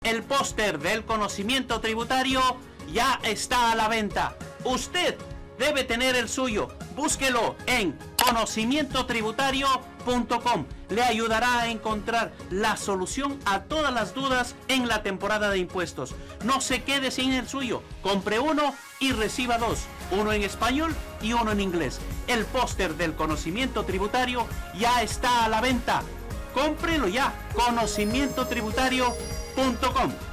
El póster del conocimiento tributario ya está a la venta. Usted debe tener el suyo. Búsquelo en conocimientotributario.com. Le ayudará a encontrar la solución a todas las dudas en la temporada de impuestos. No se quede sin el suyo. Compre uno y reciba dos. Uno en español y uno en inglés. El póster del conocimiento tributario ya está a la venta. Cómprelo ya. conocimientotributario.com.